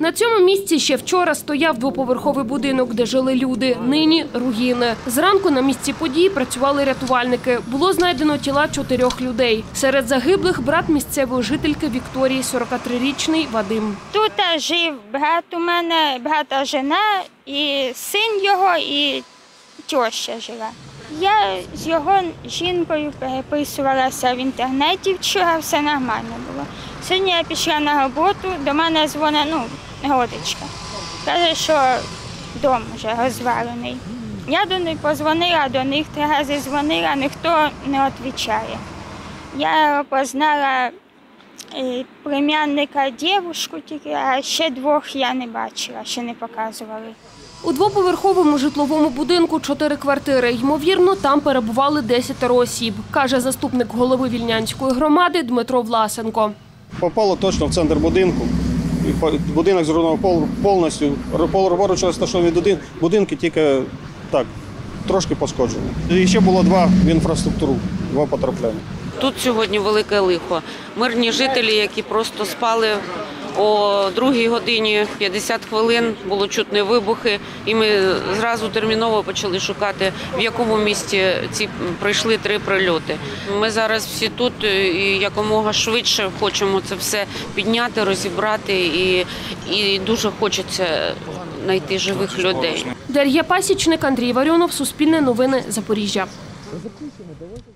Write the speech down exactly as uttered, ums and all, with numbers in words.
На цьому місці ще вчора стояв двоповерховий будинок, де жили люди. Нині – руїни. Зранку на місці події працювали рятувальники. Було знайдено тіла чотирьох людей. Серед загиблих – брат місцевої жительки Вікторії, сорокатрирічний Вадим. Тут жив брат у мене, брата жена, і син його, і теща жила. Я з його жінкою переписувалася в інтернеті вчора, все нормально було. Сьогодні я пішла на роботу, до мене дзвонить, ну, родичка. Каже, що дом вже розвалений. Я до них подзвонила, до них три рази дзвонила, ніхто не відповідає. Я познала племянника дівчинку тільки, а ще двох я не бачила, ще не показували. У двоповерховому житловому будинку чотири квартири. Ймовірно, там перебували десятеро осіб, каже заступник голови Вільнянської громади Дмитро Власенко. Попало точно в центр будинку. Будинок зруйнований повністю. Поруч розташовані будинки, тільки так, трошки пошкоджені. І ще було два в інфраструктуру, два потрапляння. Тут сьогодні велике лихо. Мирні жителі, які просто спали, о другій годині п'ятдесят хвилин було чутні вибухи, і ми зразу терміново почали шукати, в якому місці ці пройшли три прильоти. Ми зараз всі тут і якомога швидше хочемо це все підняти, розібрати, і, і дуже хочеться знайти живих людей. Дар'я Пасічник, Андрій Варіонов, Суспільне новини, Запоріжжя.